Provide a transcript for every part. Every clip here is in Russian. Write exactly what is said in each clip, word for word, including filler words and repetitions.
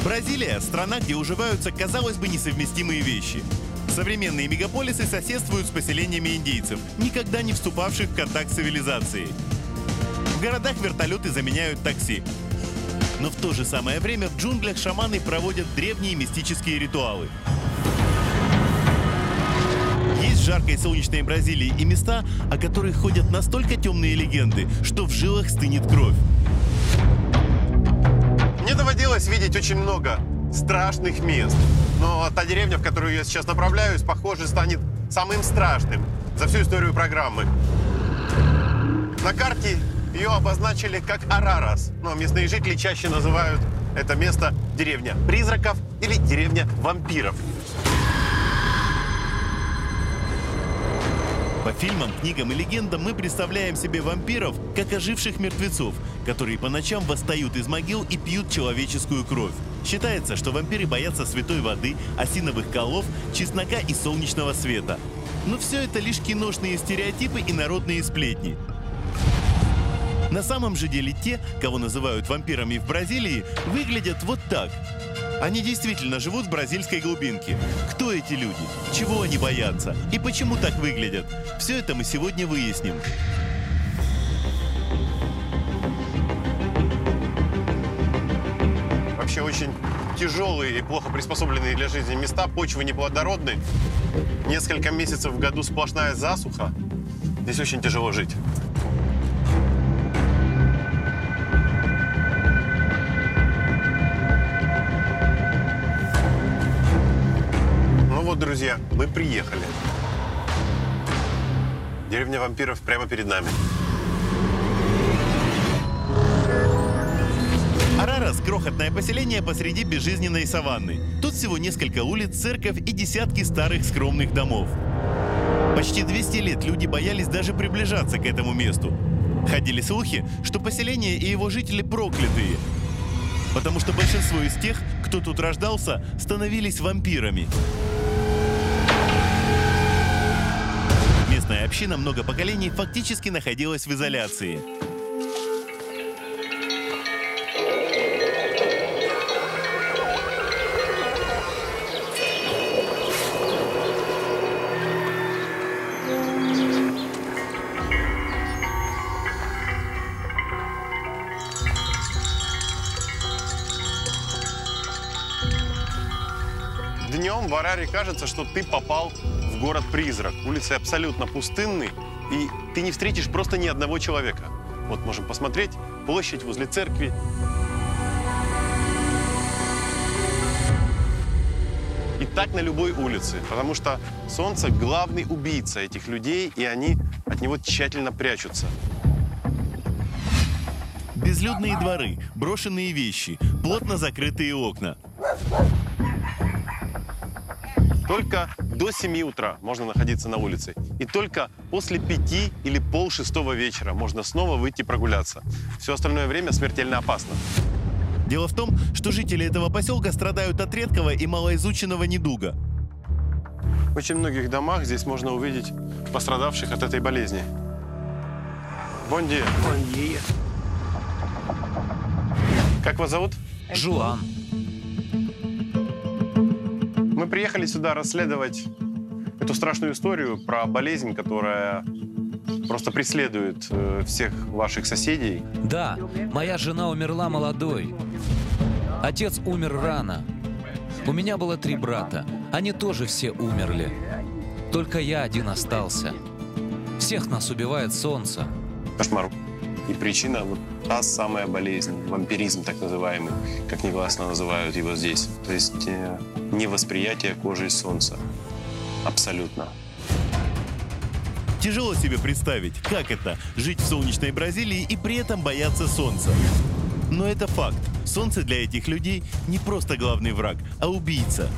Бразилия – страна, где уживаются, казалось бы, несовместимые вещи. Современные мегаполисы соседствуют с поселениями индейцев, никогда не вступавших в контакт с цивилизацией. В городах вертолеты заменяют такси. Но в то же самое время в джунглях шаманы проводят древние мистические ритуалы. Есть в жаркой солнечной Бразилии и места, о которых ходят настолько темные легенды, что в жилах стынет кровь. Мне доводилось видеть очень много страшных мест. Но та деревня, в которую я сейчас направляюсь, похоже, станет самым страшным за всю историю программы. На карте ее обозначили как Арарас, но местные жители чаще называют это место деревня призраков или деревня вампиров. По фильмам, книгам и легендам мы представляем себе вампиров как оживших мертвецов, которые по ночам восстают из могил и пьют человеческую кровь. Считается, что вампиры боятся святой воды, осиновых колов, чеснока и солнечного света. Но все это лишь киношные стереотипы и народные сплетни. На самом же деле те, кого называют вампирами в Бразилии, выглядят вот так. Они действительно живут в бразильской глубинке. Кто эти люди? Чего они боятся? И почему так выглядят? Все это мы сегодня выясним. Вообще очень тяжелые и плохо приспособленные для жизни места, почвы неплодородны. Несколько месяцев в году сплошная засуха. Здесь очень тяжело жить. Вот, друзья, мы приехали. Деревня вампиров прямо перед нами. Арарас – крохотное поселение посреди безжизненной саванны. Тут всего несколько улиц, церковь и десятки старых скромных домов. Почти двести лет люди боялись даже приближаться к этому месту. Ходили слухи, что поселение и его жители проклятые, потому что большинство из тех, кто тут рождался, становились вампирами. Местная община много поколений фактически находилась в изоляции. Днем в Араре кажется, что ты попал в город-призрак. Улицы абсолютно пустынны, и ты не встретишь просто ни одного человека. Вот можем посмотреть площадь возле церкви. И так на любой улице, потому что солнце – главный убийца этих людей, и они от него тщательно прячутся. Безлюдные дворы, брошенные вещи, плотно закрытые окна. Только до семи утра можно находиться на улице. И только после пяти или полшестого вечера можно снова выйти прогуляться. Все остальное время смертельно опасно. Дело в том, что жители этого поселка страдают от редкого и малоизученного недуга. В очень многих домах здесь можно увидеть пострадавших от этой болезни. Бон диа. Бон диа. Как вас зовут? Жуан. Мы приехали сюда расследовать эту страшную историю про болезнь, которая просто преследует э, всех ваших соседей. Да, моя жена умерла молодой. Отец умер рано. У меня было три брата. Они тоже все умерли. Только я один остался. Всех нас убивает солнце. Кошмар. И причина вот та самая болезнь, вампиризм так называемый, как негласно называют его здесь. То есть э, невосприятие кожи солнца. Абсолютно. Тяжело себе представить, как это – жить в солнечной Бразилии и при этом бояться солнца. Но это факт. Солнце для этих людей не просто главный враг, а убийца.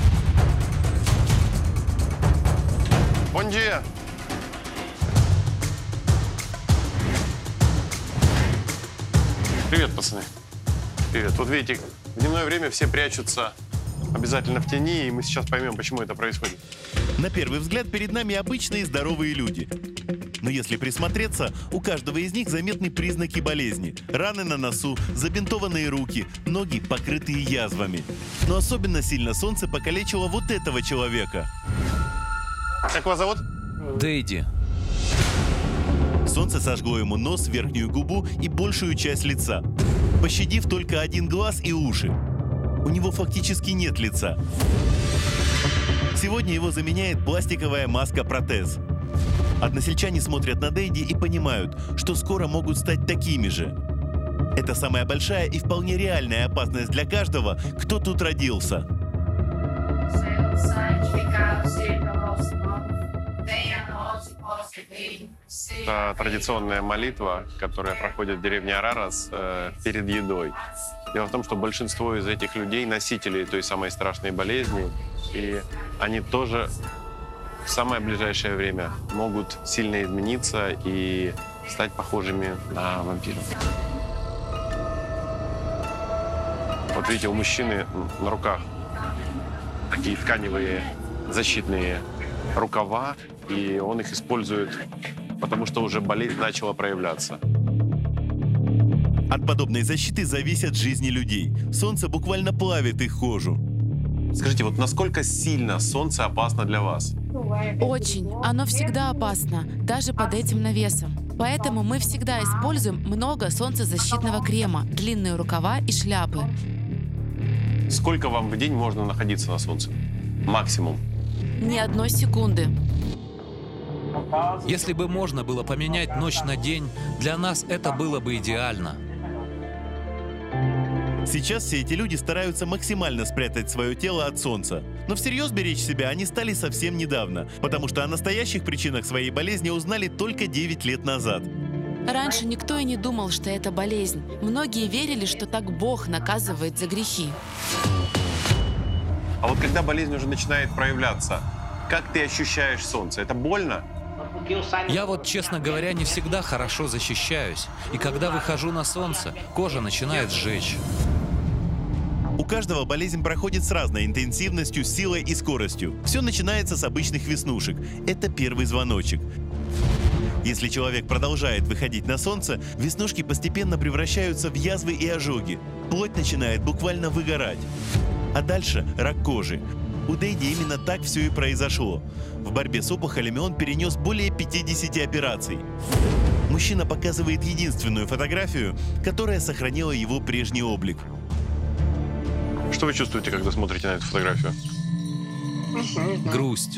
Бон диа. Привет, пацаны. Привет. Вот видите, в дневное время все прячутся обязательно в тени, и мы сейчас поймем, почему это происходит. На первый взгляд перед нами обычные здоровые люди. Но если присмотреться, у каждого из них заметны признаки болезни. Раны на носу, забинтованные руки, ноги, покрытые язвами. Но особенно сильно солнце покалечило вот этого человека. Как вас зовут? Дейди. Солнце сожгло ему нос, верхнюю губу и большую часть лица, пощадив только один глаз и уши. У него фактически нет лица. Сегодня его заменяет пластиковая маска-протез. Односельчане смотрят на Дейди и понимают, что скоро могут стать такими же. Это самая большая и вполне реальная опасность для каждого, кто тут родился. Это традиционная молитва, которая проходит в деревне Арарас э, перед едой. Дело в том, что большинство из этих людей носители той самой страшной болезни, и они тоже в самое ближайшее время могут сильно измениться и стать похожими на вампиров. Вот видите, у мужчины на руках такие тканевые защитные рукава, и он их использует, потому что уже болезнь начала проявляться. От подобной защиты зависят жизни людей. Солнце буквально плавит их кожу. Скажите, вот насколько сильно солнце опасно для вас? Очень. Оно всегда опасно, даже под этим навесом. Поэтому мы всегда используем много солнцезащитного крема, длинные рукава и шляпы. Сколько вам в день можно находиться на солнце? Максимум. Ни одной секунды. Если бы можно было поменять ночь на день, для нас это было бы идеально. Сейчас все эти люди стараются максимально спрятать свое тело от солнца. Но всерьез беречь себя они стали совсем недавно, потому что о настоящих причинах своей болезни узнали только девять лет назад. Раньше никто и не думал, что это болезнь. Многие верили, что так Бог наказывает за грехи. А вот когда болезнь уже начинает проявляться, как ты ощущаешь солнце? Это больно? Я вот, честно говоря, не всегда хорошо защищаюсь. И когда выхожу на солнце, кожа начинает сжечь. У каждого болезнь проходит с разной интенсивностью, силой и скоростью. Все начинается с обычных веснушек. Это первый звоночек. Если человек продолжает выходить на солнце, веснушки постепенно превращаются в язвы и ожоги. Плоть начинает буквально выгорать. А дальше рак кожи. У Дейди именно так все и произошло. В борьбе с опухолями он перенес более пятидесяти операций. Мужчина показывает единственную фотографию, которая сохранила его прежний облик. Что вы чувствуете, когда смотрите на эту фотографию? Грусть.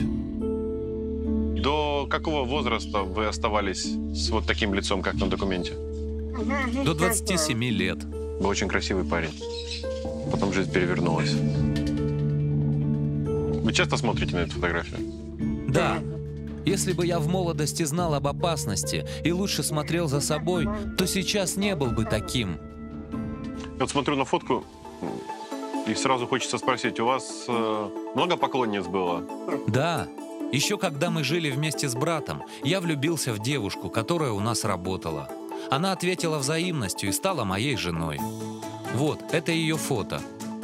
До какого возраста вы оставались с вот таким лицом, как на документе? До двадцати семи лет. Вы очень красивый парень. Потом жизнь перевернулась. Вы часто смотрите на эту фотографию? Да. Если бы я в молодости знал об опасности и лучше смотрел за собой, то сейчас не был бы таким. Я вот смотрю на фотку, и сразу хочется спросить, у вас э, много поклонниц было? Да. Еще когда мы жили вместе с братом, я влюбился в девушку, которая у нас работала. Она ответила взаимностью и стала моей женой. Вот, это ее фото.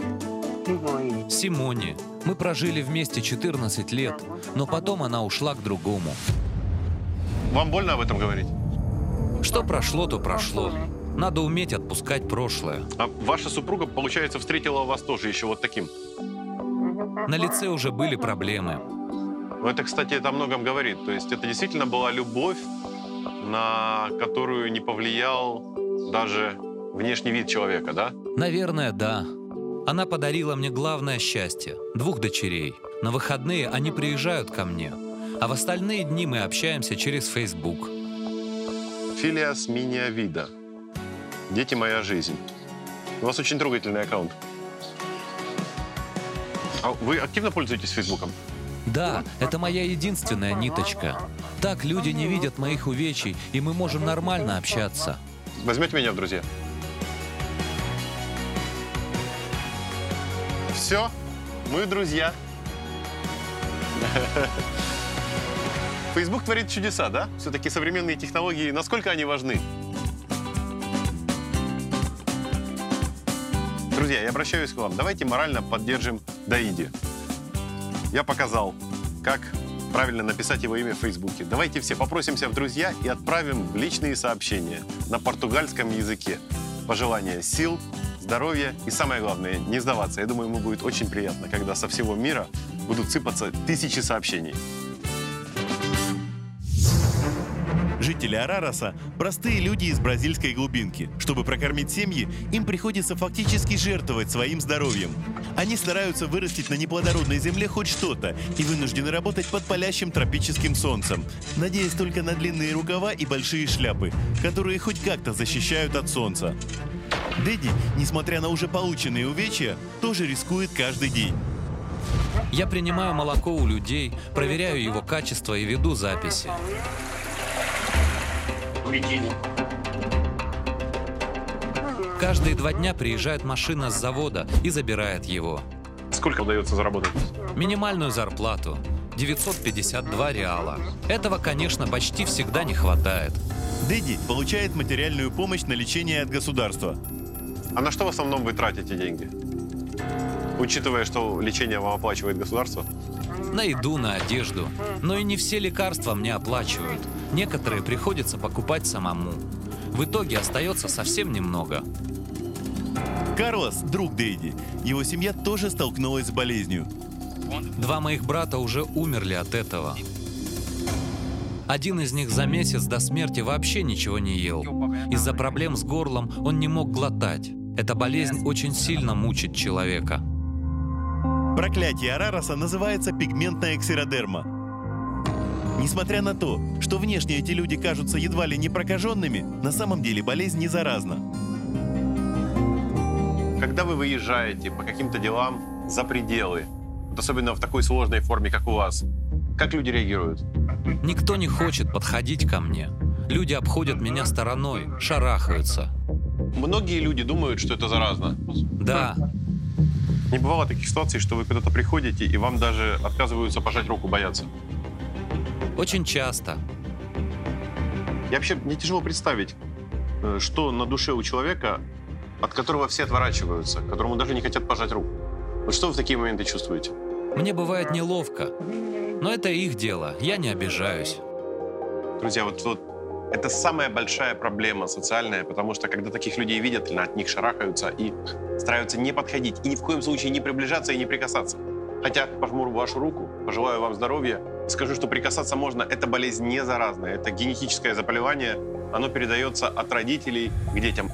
Симоне. Мы прожили вместе четырнадцать лет, но потом она ушла к другому. Вам больно об этом говорить? Что прошло, то прошло. Надо уметь отпускать прошлое. А ваша супруга, получается, встретила вас тоже еще вот таким? На лице уже были проблемы. Ну, это, кстати, это о многом говорит. То есть это действительно была любовь, на которую не повлиял даже внешний вид человека, да? Наверное, да. Она подарила мне главное счастье – двух дочерей. На выходные они приезжают ко мне, а в остальные дни мы общаемся через Facebook. Филиас Миния Вида. Дети, моя жизнь. У вас очень трогательный аккаунт. А вы активно пользуетесь Фейсбуком? Да, это моя единственная ниточка. Так люди не видят моих увечий, и мы можем нормально общаться. Возьмете меня в друзья? Все, мы друзья. Фейсбук творит чудеса, да? Все-таки современные технологии, насколько они важны? Друзья, я обращаюсь к вам. Давайте морально поддержим Дейди. Я показал, как правильно написать его имя в Фейсбуке. Давайте все попросимся в друзья и отправим в личные сообщения на португальском языке. Пожелания сил, здоровья и, самое главное, не сдаваться. Я думаю, ему будет очень приятно, когда со всего мира будут сыпаться тысячи сообщений. Жители Арараса – простые люди из бразильской глубинки. Чтобы прокормить семьи, им приходится фактически жертвовать своим здоровьем. Они стараются вырастить на неплодородной земле хоть что-то и вынуждены работать под палящим тропическим солнцем, надеясь только на длинные рукава и большие шляпы, которые хоть как-то защищают от солнца. Дэдди, несмотря на уже полученные увечья, тоже рискует каждый день. Я принимаю молоко у людей, проверяю его качество и веду записи. Каждые два дня приезжает машина с завода и забирает его. Сколько удается заработать? Минимальную зарплату – девятьсот пятьдесят два реала. Этого, конечно, почти всегда не хватает. Дэдди получает материальную помощь на лечение от государства. А на что в основном вы тратите деньги? Учитывая, что лечение вам оплачивает государство? На еду, на одежду. Но и не все лекарства мне оплачивают. Некоторые приходится покупать самому. В итоге остается совсем немного. Карлос – друг Дэдди. Его семья тоже столкнулась с болезнью. Два моих брата уже умерли от этого. Один из них за месяц до смерти вообще ничего не ел. Из-за проблем с горлом он не мог глотать. Эта болезнь очень сильно мучит человека. Проклятие Арараса называется пигментная ксеродерма. Несмотря на то, что внешне эти люди кажутся едва ли не прокаженными, на самом деле болезнь не заразна. Когда вы выезжаете по каким-то делам за пределы, вот особенно в такой сложной форме, как у вас, как люди реагируют? Никто не хочет подходить ко мне. Люди обходят меня стороной, шарахаются. Многие люди думают, что это заразно. Да. Не бывало таких ситуаций, что вы куда-то приходите, и вам даже отказываются пожать руку, боятся? Очень часто. Я вообще, мне тяжело представить, что на душе у человека, от которого все отворачиваются, которому даже не хотят пожать руку. Вот что вы в такие моменты чувствуете? Мне бывает неловко. Но это их дело, я не обижаюсь. Друзья, вот, вот это самая большая проблема социальная, потому что когда таких людей видят, от них шарахаются и стараются не подходить, и ни в коем случае не приближаться и не прикасаться. Хотя пожму вашу руку, пожелаю вам здоровья, скажу, что прикасаться можно, эта болезнь не заразная, это генетическое заболевание, оно передается от родителей к детям.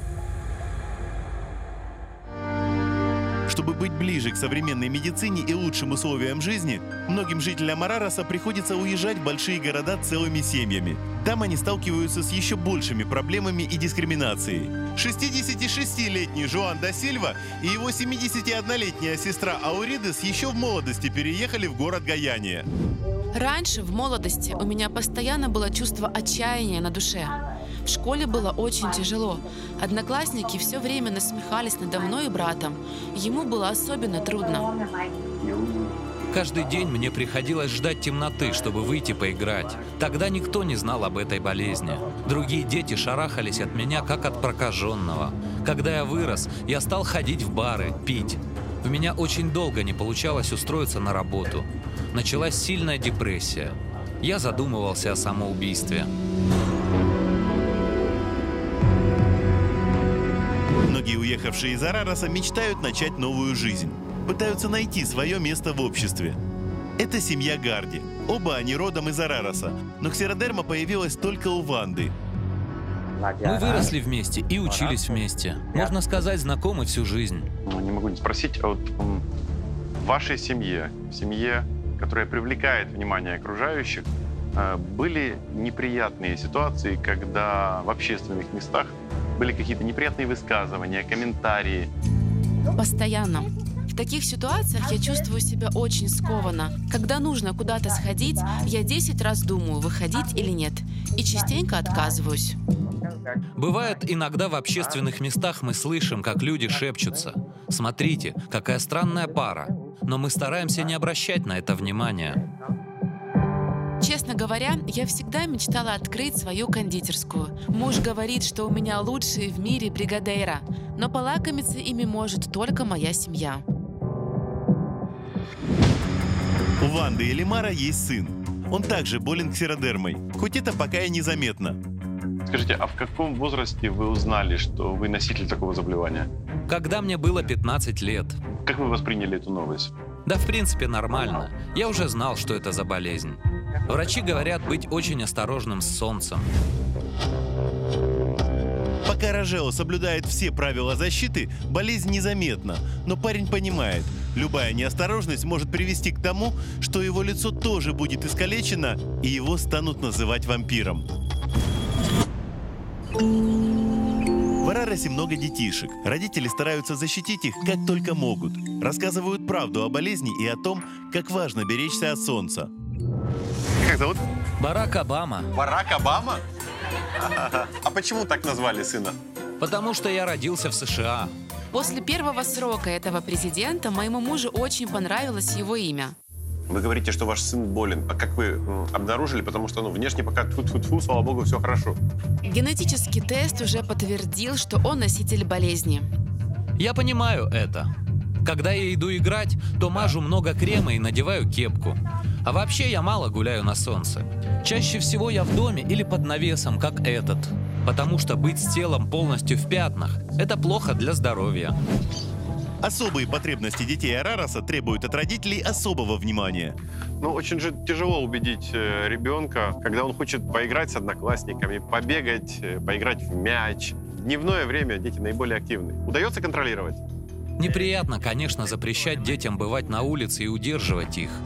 Чтобы быть ближе к современной медицине и лучшим условиям жизни, многим жителям Арараса приходится уезжать в большие города целыми семьями. Там они сталкиваются с еще большими проблемами и дискриминацией. шестидесятишестилетний Жоан да Сильва и его семидесятиоднолетняя сестра Ауридес еще в молодости переехали в город Гояния. Раньше, в молодости, у меня постоянно было чувство отчаяния на душе. В школе было очень тяжело. Одноклассники все время насмехались надо мной и братом. Ему было особенно трудно. Каждый день мне приходилось ждать темноты, чтобы выйти поиграть. Тогда никто не знал об этой болезни. Другие дети шарахались от меня, как от прокаженного. Когда я вырос, я стал ходить в бары, пить. У меня очень долго не получалось устроиться на работу. Началась сильная депрессия. Я задумывался о самоубийстве. Многие уехавшие из Арараса мечтают начать новую жизнь. Пытаются найти свое место в обществе. Это семья Гарди. Оба они родом из Арараса, но ксеродерма появилась только у Ванды. Мы выросли вместе и учились вместе. Можно сказать, знакомы всю жизнь. Не могу не спросить, а вот в вашей семье, в семье, которая привлекает внимание окружающих, были неприятные ситуации, когда в общественных местах были какие-то неприятные высказывания, комментарии? Постоянно. В таких ситуациях я чувствую себя очень скованно. Когда нужно куда-то сходить, я десять раз думаю, выходить или нет. И частенько отказываюсь. Бывает, иногда в общественных местах мы слышим, как люди шепчутся. Смотрите, какая странная пара. Но мы стараемся не обращать на это внимания. Честно говоря, я всегда мечтала открыть свою кондитерскую. Муж говорит, что у меня лучшие в мире бригадейра, но полакомиться ими может только моя семья. У Ванды и Лимара есть сын. Он также болен ксеродермой, хоть это пока и незаметно. Скажите, а в каком возрасте вы узнали, что вы носитель такого заболевания? Когда мне было пятнадцать лет. Как вы восприняли эту новость? Да, в принципе, нормально. Я уже знал, что это за болезнь. Врачи говорят быть очень осторожным с солнцем. Пока Рожео соблюдает все правила защиты, болезнь незаметна. Но парень понимает, любая неосторожность может привести к тому, что его лицо тоже будет искалечено, и его станут называть вампиром. В Арарасе много детишек. Родители стараются защитить их как только могут. Рассказывают правду о болезни и о том, как важно беречься от солнца. Как зовут? Барак Обама. Барак Обама? А почему так назвали сына? Потому что я родился в США. После первого срока этого президента моему мужу очень понравилось его имя. Вы говорите, что ваш сын болен. А как вы м, обнаружили? Потому что ну, внешне пока тьфу-тьфу-тьфу, слава богу, все хорошо. Генетический тест уже подтвердил, что он носитель болезни. Я понимаю это. Когда я иду играть, то мажу много крема и надеваю кепку. А вообще я мало гуляю на солнце. Чаще всего я в доме или под навесом, как этот. Потому что быть с телом полностью в пятнах – это плохо для здоровья. Особые потребности детей Арараса требуют от родителей особого внимания. Ну, очень же тяжело убедить э, ребенка, когда он хочет поиграть с одноклассниками, побегать, э, поиграть в мяч. В дневное время дети наиболее активны. Удается контролировать? Неприятно, конечно, запрещать детям бывать на улице и удерживать их.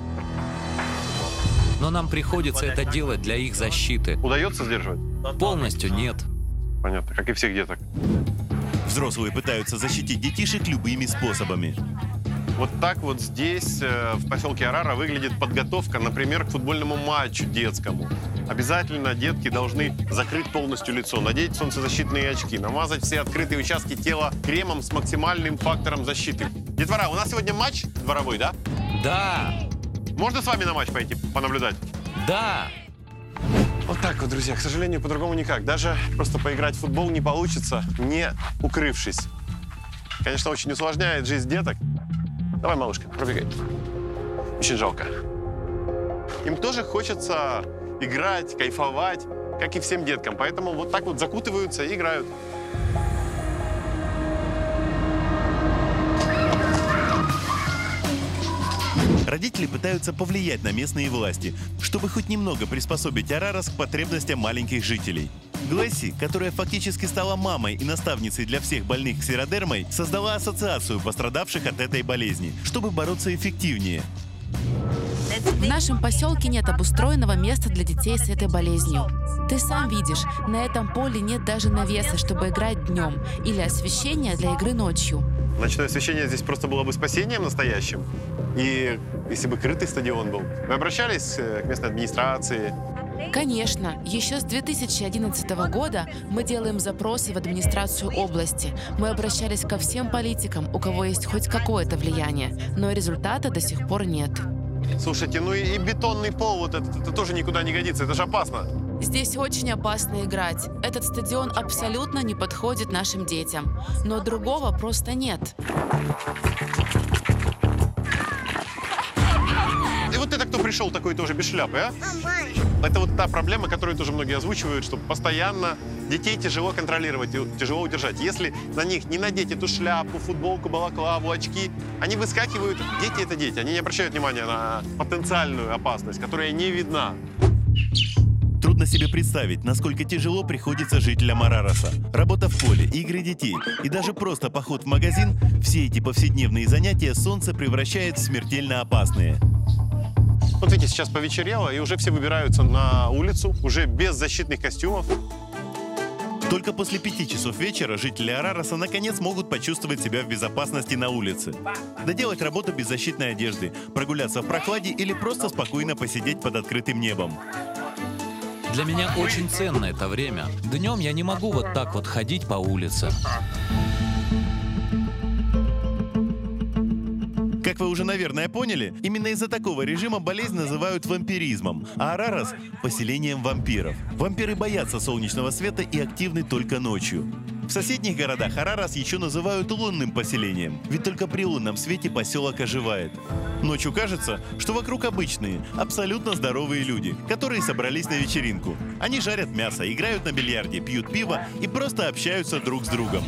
Но нам приходится это делать для их защиты. Удается сдерживать? Полностью нет. Понятно, как и всех деток. Взрослые пытаются защитить детишек любыми способами. Вот так вот здесь, э, в поселке Арара, выглядит подготовка, например, к футбольному матчу детскому. Обязательно детки должны закрыть полностью лицо, надеть солнцезащитные очки, намазать все открытые участки тела кремом с максимальным фактором защиты. Детвора, у нас сегодня матч дворовой, да? Да! Можно с вами на матч пойти, понаблюдать? Да! Вот так вот, друзья, к сожалению, по-другому никак. Даже просто поиграть в футбол не получится, не укрывшись. Конечно, очень усложняет жизнь деток. Давай, малышка, пробегай. Очень жалко. Им тоже хочется играть, кайфовать, как и всем деткам. Поэтому вот так вот закутываются и играют. Родители пытаются повлиять на местные власти, чтобы хоть немного приспособить Арарас к потребностям маленьких жителей. Глэсси, которая фактически стала мамой и наставницей для всех больных ксеродермой, создала ассоциацию пострадавших от этой болезни, чтобы бороться эффективнее. В нашем поселке нет обустроенного места для детей с этой болезнью. Ты сам видишь, на этом поле нет даже навеса, чтобы играть днем, или освещения для игры ночью. Ночное освещение здесь просто было бы спасением настоящим. И если бы крытый стадион был. Вы обращались к местной администрации? Конечно. Еще с две тысячи одиннадцатого года мы делаем запросы в администрацию области. Мы обращались ко всем политикам, у кого есть хоть какое-то влияние, но результата до сих пор нет. Слушайте, ну и бетонный пол, вот это, это тоже никуда не годится, это же опасно. Здесь очень опасно играть. Этот стадион абсолютно не подходит нашим детям. Но другого просто нет. И вот это кто пришел такой тоже без шляпы, а? Это вот та проблема, которую тоже многие озвучивают, что постоянно детей тяжело контролировать, тяжело удержать. Если на них не надеть эту шляпу, футболку, балаклаву, очки, они выскакивают. Дети — это дети, они не обращают внимания на потенциальную опасность, которая не видна. Трудно себе представить, насколько тяжело приходится жителям Арараса. Работа в поле, игры детей и даже просто поход в магазин – все эти повседневные занятия солнце превращает в смертельно опасные. Вот видите, сейчас повечерело, и уже все выбираются на улицу, уже без защитных костюмов. Только после пяти часов вечера жители Арараса наконец могут почувствовать себя в безопасности на улице. Доделать работу без защитной одежды, прогуляться в прохладе или просто спокойно посидеть под открытым небом. Для меня очень ценно это время. Днем я не могу вот так вот ходить по улице. Как вы уже, наверное, поняли, именно из-за такого режима болезнь называют вампиризмом, а Арарас – поселением вампиров. Вампиры боятся солнечного света и активны только ночью. В соседних городах Арарас еще называют лунным поселением, ведь только при лунном свете поселок оживает. Ночью кажется, что вокруг обычные, абсолютно здоровые люди, которые собрались на вечеринку. Они жарят мясо, играют на бильярде, пьют пиво и просто общаются друг с другом.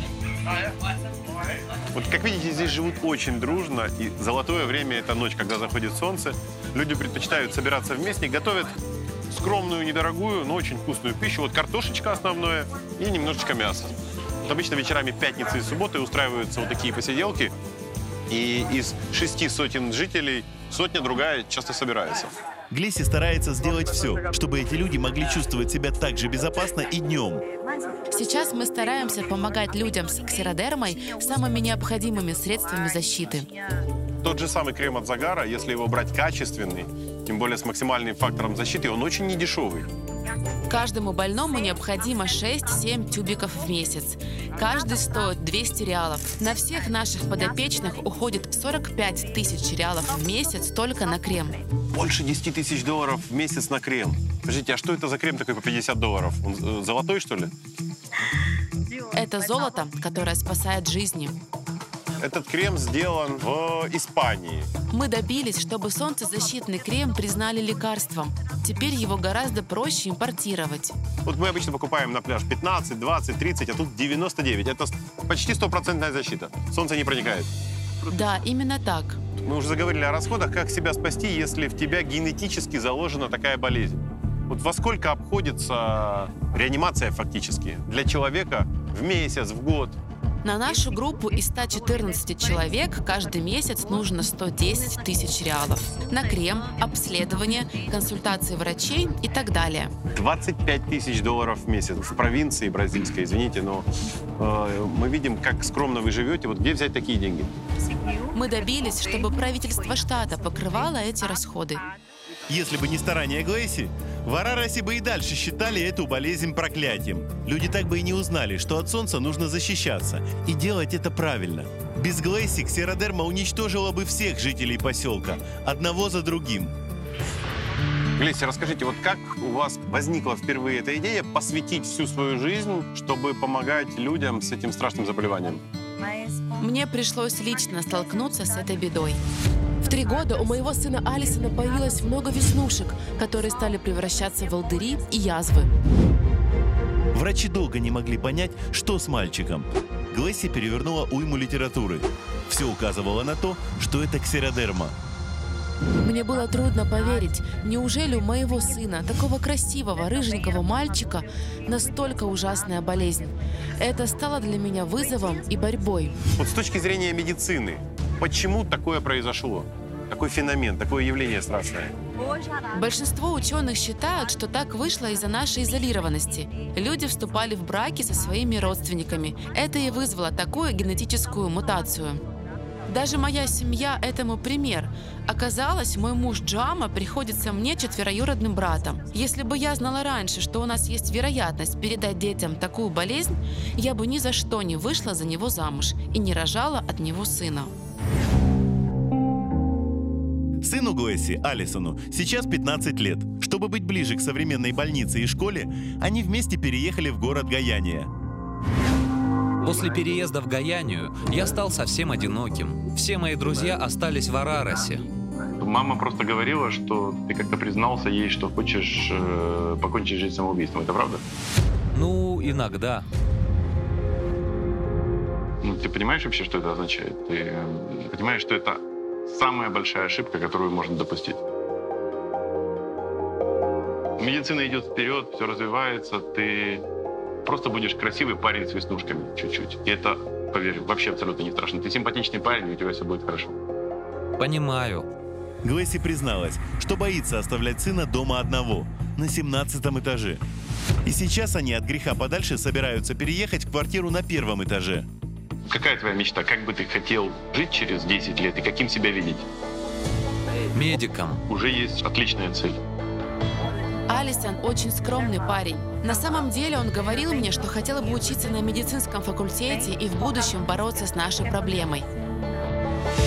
Вот как видите, здесь живут очень дружно, и золотое время — это ночь, когда заходит солнце. Люди предпочитают собираться вместе и готовят скромную, недорогую, но очень вкусную пищу. Вот картошечка основное и немножечко мяса. Вот обычно вечерами пятницы и субботы устраиваются вот такие посиделки, и из шести сотен жителей сотня-другая часто собирается. Глесси старается сделать все, чтобы эти люди могли чувствовать себя так же безопасно и днем. Сейчас мы стараемся помогать людям с ксеродермой самыми необходимыми средствами защиты. Тот же самый крем от загара, если его брать качественный, тем более с максимальным фактором защиты, он очень недешевый. Каждому больному необходимо шесть-семь тюбиков в месяц. Каждый стоит двести реалов. На всех наших подопечных уходит сорок пять тысяч реалов в месяц только на крем. Больше десяти тысяч долларов в месяц на крем. Скажите, а что это за крем такой по пятьдесят долларов? Он э, золотой, что ли? Это золото, которое спасает жизни. Этот крем сделан в Испании. Мы добились, чтобы солнцезащитный крем признали лекарством. Теперь его гораздо проще импортировать. Вот мы обычно покупаем на пляж пятнадцать, двадцать, тридцать, а тут девяносто девять. Это почти стопроцентная защита. Солнце не проникает. Да, именно так. Мы уже заговорили о расходах. Как себя спасти, если в тебя генетически заложена такая болезнь? Вот во сколько обходится реанимация фактически для человека в месяц, в год? На нашу группу из ста четырнадцати человек каждый месяц нужно сто десять тысяч реалов. На крем, обследование, консультации врачей и так далее. двадцать пять тысяч долларов в месяц. В провинции бразильской, извините, но э, мы видим, как скромно вы живете. Вот где взять такие деньги? Мы добились, чтобы правительство штата покрывало эти расходы. Если бы не старания Глесси, в Арарасе бы и дальше считали эту болезнь проклятием. Люди так бы и не узнали, что от солнца нужно защищаться и делать это правильно. Без Глесси ксеродерма уничтожила бы всех жителей поселка, одного за другим. Глесси, расскажите, вот как у вас возникла впервые эта идея посвятить всю свою жизнь, чтобы помогать людям с этим страшным заболеванием? Мне пришлось лично столкнуться с этой бедой. В три года у моего сына Алисона появилось много веснушек, которые стали превращаться в волдыри и язвы. Врачи долго не могли понять, что с мальчиком. Глесси перевернула уйму литературы. Все указывало на то, что это ксеродерма. Мне было трудно поверить, неужели у моего сына, такого красивого, рыженького мальчика, настолько ужасная болезнь? Это стало для меня вызовом и борьбой. Вот с точки зрения медицины, почему такое произошло? Такой феномен, такое явление страшное? Большинство ученых считают, что так вышло из-за нашей изолированности. Люди вступали в браки со своими родственниками. Это и вызвало такую генетическую мутацию. Даже моя семья этому пример. Оказалось, мой муж Джама приходится мне четвероюродным братом. Если бы я знала раньше, что у нас есть вероятность передать детям такую болезнь, я бы ни за что не вышла за него замуж и не рожала от него сына. Сыну Глесси, Алисону, сейчас пятнадцать лет. Чтобы быть ближе к современной больнице и школе, они вместе переехали в город Гаяния. После переезда в Гаянию я стал совсем одиноким. Все мои друзья остались в Арарасе. Мама просто говорила, что ты как-то признался ей, что хочешь э, покончить жизнь самоубийством. Это правда? Ну, иногда. Ну, ты понимаешь вообще, что это означает? Ты э, понимаешь, что это самая большая ошибка, которую можно допустить? Медицина идет вперед, все развивается, ты просто будешь красивый парень с веснушками чуть-чуть. И это, поверь, вообще абсолютно не страшно. Ты симпатичный парень, и у тебя все будет хорошо. Понимаю. Глесси призналась, что боится оставлять сына дома одного, на семнадцатом этаже. И сейчас они от греха подальше собираются переехать в квартиру на первом этаже. Какая твоя мечта? Как бы ты хотел жить через десять лет и каким себя видеть? Медиком. Уже есть отличная цель. Алисон очень скромный парень. На самом деле он говорил мне, что хотел бы учиться на медицинском факультете и в будущем бороться с нашей проблемой.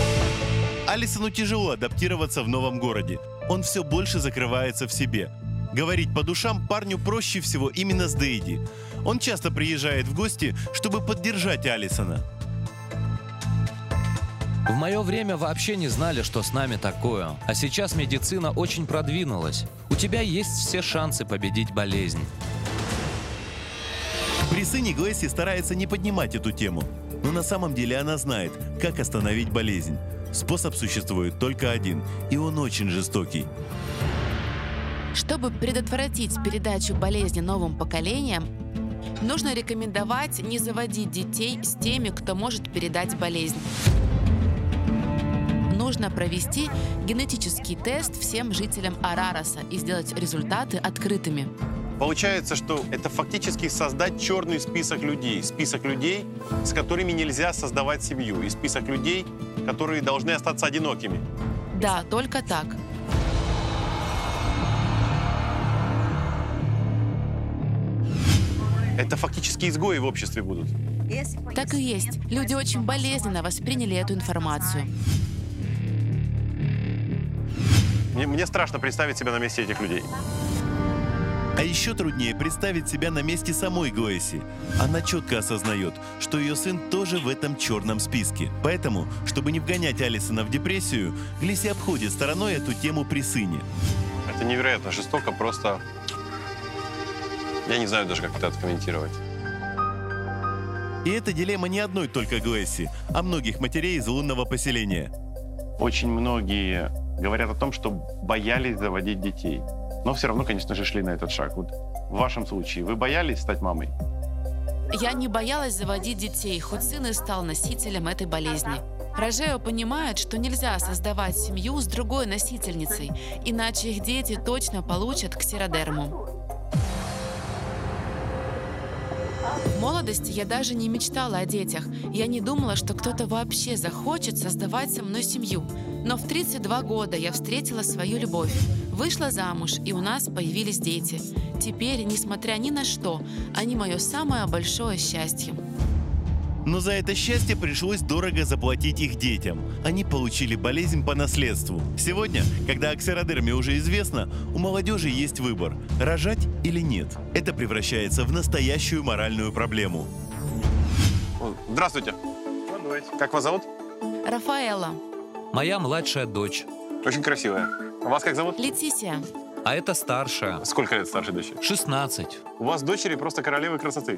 Алисону тяжело адаптироваться в новом городе. Он все больше закрывается в себе. Говорить по душам парню проще всего именно с Дейди. Он часто приезжает в гости, чтобы поддержать Алисона. В мое время вообще не знали, что с нами такое. А сейчас медицина очень продвинулась. У тебя есть все шансы победить болезнь. При сыне Глэсси старается не поднимать эту тему. Но на самом деле она знает, как остановить болезнь. Способ существует только один, и он очень жестокий. Чтобы предотвратить передачу болезни новым поколениям, нужно рекомендовать не заводить детей с теми, кто может передать болезнь. Нужно провести генетический тест всем жителям Арароса и сделать результаты открытыми. Получается, что это фактически создать черный список людей. Список людей, с которыми нельзя создавать семью. И список людей, которые должны остаться одинокими. Да, только так. Это фактически изгои в обществе будут. Так и есть. Люди очень болезненно восприняли эту информацию. Мне, мне страшно представить себя на месте этих людей. А еще труднее представить себя на месте самой Глэсси. Она четко осознает, что ее сын тоже в этом черном списке. Поэтому, чтобы не вгонять Алисона в депрессию, Глэсси обходит стороной эту тему при сыне. Это невероятно жестоко, просто... Я не знаю даже, как это откомментировать. И это дилемма не одной только Глэсси, а многих матерей из лунного поселения. Очень многие говорят о том, что боялись заводить детей. Но все равно, конечно же, шли на этот шаг. Вот в вашем случае вы боялись стать мамой? Я не боялась заводить детей, хоть сын и стал носителем этой болезни. Рожео понимает, что нельзя создавать семью с другой носительницей, иначе их дети точно получат ксеродерму. В молодости я даже не мечтала о детях. Я не думала, что кто-то вообще захочет создавать со мной семью. Но в тридцать два года я встретила свою любовь. Вышла замуж, и у нас появились дети. Теперь, несмотря ни на что, они мое самое большое счастье. Но за это счастье пришлось дорого заплатить их детям. Они получили болезнь по наследству. Сегодня, когда о ксеродерме уже известно, у молодежи есть выбор – рожать или нет. Это превращается в настоящую моральную проблему. Здравствуйте. Как вас зовут? Рафаэла. Моя младшая дочь. Очень красивая. Вас как зовут? Летисия. А это старшая. Сколько лет старшей дочери? шестнадцать. У вас дочери просто королевы красоты.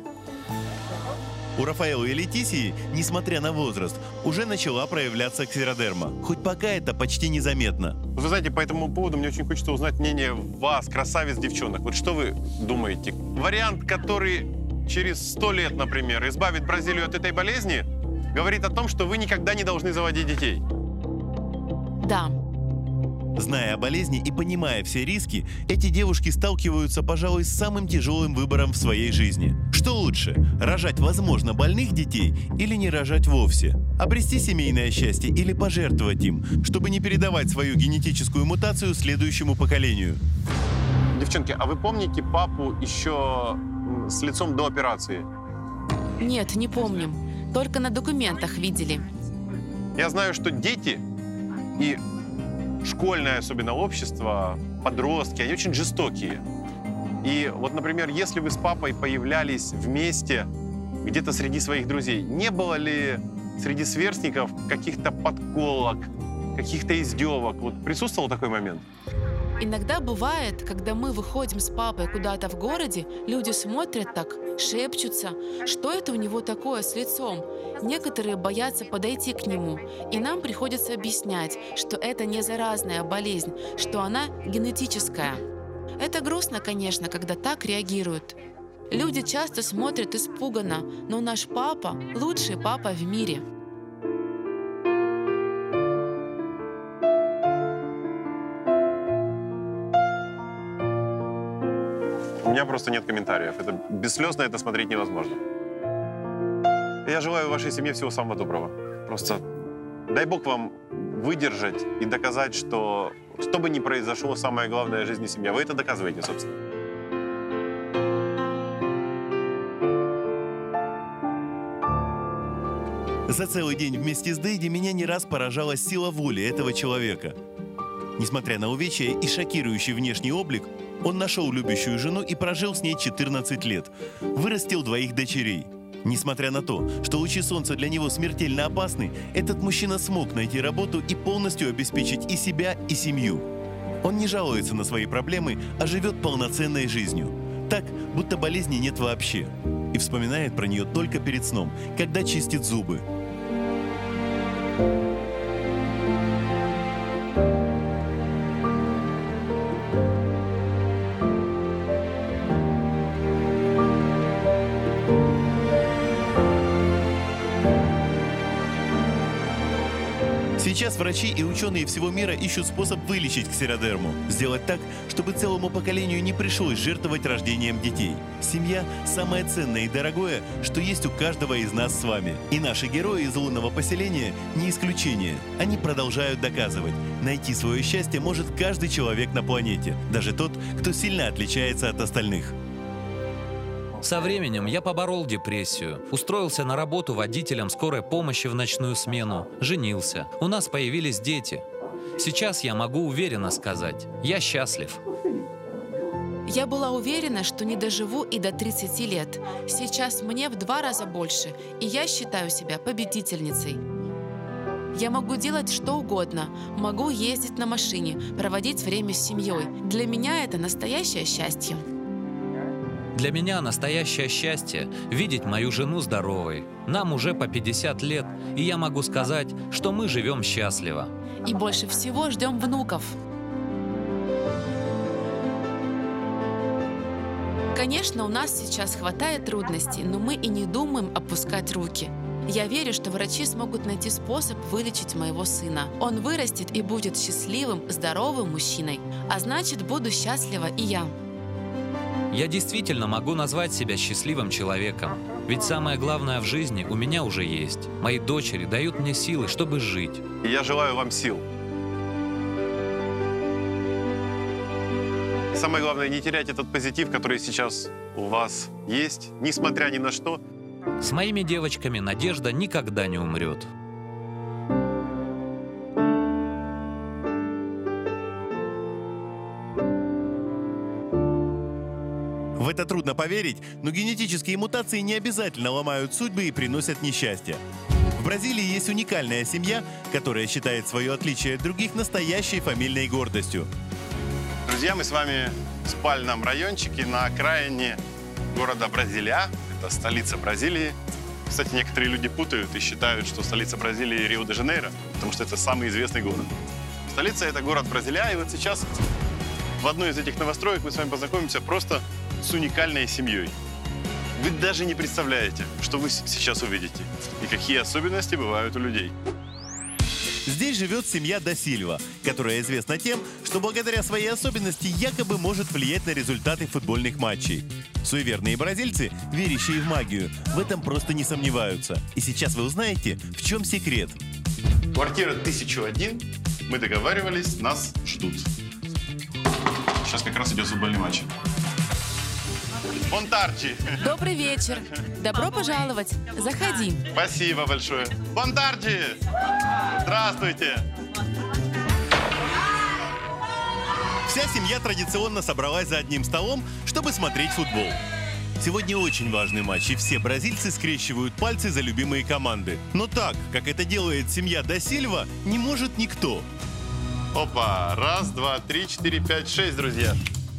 У Рафаэлы и Летисии, несмотря на возраст, уже начала проявляться ксеродерма. Хоть пока это почти незаметно. Вы знаете, по этому поводу мне очень хочется узнать мнение вас, красавиц девчонок. Вот что вы думаете? Вариант, который через сто лет, например, избавит Бразилию от этой болезни, говорит о том, что вы никогда не должны заводить детей. Да. Зная о болезни и понимая все риски, эти девушки сталкиваются, пожалуй, с самым тяжелым выбором в своей жизни. Что лучше, рожать возможно больных детей или не рожать вовсе? Обрести семейное счастье или пожертвовать им, чтобы не передавать свою генетическую мутацию следующему поколению? Девчонки, а вы помните папу еще с лицом до операции? Нет, не помним. Только на документах видели. Я знаю, что дети и школьное, особенно общество, подростки, они очень жестокие. И вот, например, если вы с папой появлялись вместе где-то среди своих друзей, не было ли среди сверстников каких-то подколок, каких-то издевок? Вот присутствовал такой момент? Иногда бывает, когда мы выходим с папой куда-то в городе, люди смотрят так, шепчутся, что это у него такое с лицом. Некоторые боятся подойти к нему, и нам приходится объяснять, что это не заразная болезнь, что она генетическая. Это грустно, конечно, когда так реагируют. Люди часто смотрят испуганно, но наш папа – лучший папа в мире. У меня просто нет комментариев. Это без слез на это смотреть невозможно. Я желаю вашей семье всего самого доброго. Просто дай Бог вам выдержать и доказать, что что бы ни произошло, самое главное в жизни семья. Вы это доказываете, собственно. За целый день вместе с Дейди меня не раз поражала сила воли этого человека. Несмотря на увечья и шокирующий внешний облик, Он нашел любящую жену и прожил с ней четырнадцать лет. Вырастил двоих дочерей. Несмотря на то, что лучи солнца для него смертельно опасны, этот мужчина смог найти работу и полностью обеспечить и себя, и семью. Он не жалуется на свои проблемы, а живет полноценной жизнью. Так, будто болезни нет вообще. И вспоминает про нее только перед сном, когда чистит зубы. Сейчас врачи и ученые всего мира ищут способ вылечить ксеродерму. Сделать так, чтобы целому поколению не пришлось жертвовать рождением детей. Семья – самое ценное и дорогое, что есть у каждого из нас с вами. И наши герои из лунного поселения не исключение. Они продолжают доказывать. Найти свое счастье может каждый человек на планете. Даже тот, кто сильно отличается от остальных. Со временем я поборол депрессию, устроился на работу водителем скорой помощи в ночную смену, женился. У нас появились дети. Сейчас я могу уверенно сказать, я счастлив. Я была уверена, что не доживу и до тридцати лет. Сейчас мне в два раза больше, и я считаю себя победительницей. Я могу делать что угодно, могу ездить на машине, проводить время с семьей. Для меня это настоящее счастье. Для меня настоящее счастье – видеть мою жену здоровой. Нам уже по пятьдесят лет, и я могу сказать, что мы живем счастливо. И больше всего ждем внуков. Конечно, у нас сейчас хватает трудностей, но мы и не думаем опускать руки. Я верю, что врачи смогут найти способ вылечить моего сына. Он вырастет и будет счастливым, здоровым мужчиной. А значит, буду счастлива и я. Я действительно могу назвать себя счастливым человеком. Ведь самое главное в жизни у меня уже есть. Мои дочери дают мне силы, чтобы жить. И я желаю вам сил. Самое главное, не терять этот позитив, который сейчас у вас есть, несмотря ни на что. С моими девочками надежда никогда не умрет. В это трудно поверить, но генетические мутации не обязательно ломают судьбы и приносят несчастье. В Бразилии есть уникальная семья, которая считает свое отличие от других настоящей фамильной гордостью. Друзья, мы с вами в спальном райончике на окраине города Бразилия. Это столица Бразилии. Кстати, некоторые люди путают и считают, что столица Бразилии Рио-де-Жанейро, потому что это самый известный город. Столица – это город Бразилия, и вот сейчас в одной из этих новостроек мы с вами познакомимся просто с уникальной семьей. Вы даже не представляете, что вы сейчас увидите и какие особенности бывают у людей. Здесь живет семья да Сильва, которая известна тем, что благодаря своей особенности якобы может влиять на результаты футбольных матчей. Суеверные бразильцы, верящие в магию, в этом просто не сомневаются. И сейчас вы узнаете, в чем секрет. Квартира тысяча один. Мы договаривались, нас ждут. Сейчас как раз идет футбольный матч. Бонтарчи. Добрый вечер. Добро пожаловать. Заходи. Спасибо большое. Бонтарчи. Здравствуйте. Вся семья традиционно собралась за одним столом, чтобы смотреть футбол. Сегодня очень важный матч, и все бразильцы скрещивают пальцы за любимые команды. Но так, как это делает семья да Сильва, не может никто. Опа. Раз, два, три, четыре, пять, шесть, друзья.